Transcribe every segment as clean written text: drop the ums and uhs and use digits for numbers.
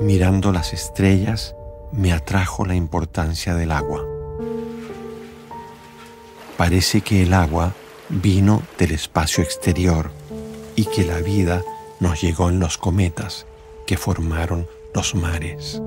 Mirando las estrellas, me atrajo la importancia del agua. Parece que el agua vino del espacio exterior y que la vida nos llegó en los cometas que formaron los mares.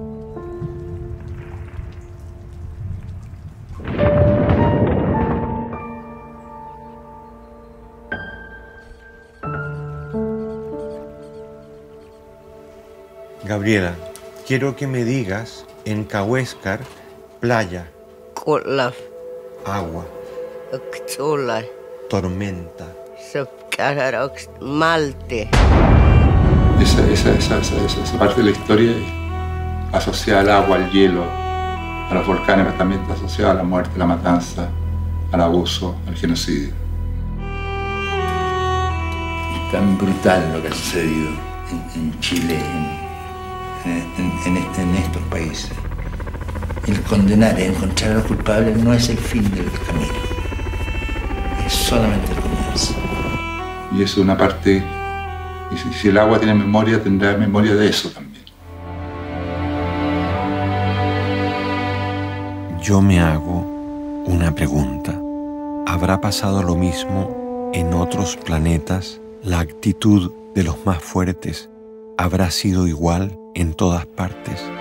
Gabriela, quiero que me digas en Cahuéscar, playa, Colaf, agua, Xolai, tormenta. Malte. Esa parte de la historia asociada al agua, al hielo, a los volcanes, pero también está asociada a la muerte, a la matanza, al abuso, al genocidio. Es tan brutal lo que ha sucedido en Chile, en estos países. El condenar, el encontrar a los culpables no es el fin del camino, es solamente el comienzo. Y eso es una parte, y si el agua tiene memoria, tendrá memoria de eso también. Yo me hago una pregunta. ¿Habrá pasado lo mismo en otros planetas? ¿La actitud de los más fuertes habrá sido igual en todas partes?